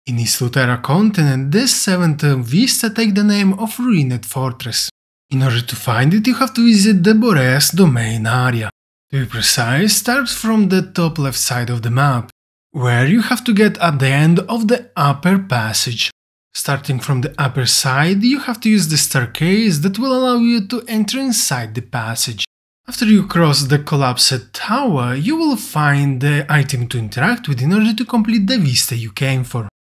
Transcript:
In Islutera continent, this seventh vista takes the name of Ruined Fortress. In order to find it, you have to visit the Boreas domain area. To be precise, starts from the top left side of the map, where you have to get at the end of the upper passage. Starting from the upper side, you have to use the staircase that will allow you to enter inside the passage. After you cross the collapsed tower, you will find the item to interact with in order to complete the vista you came for.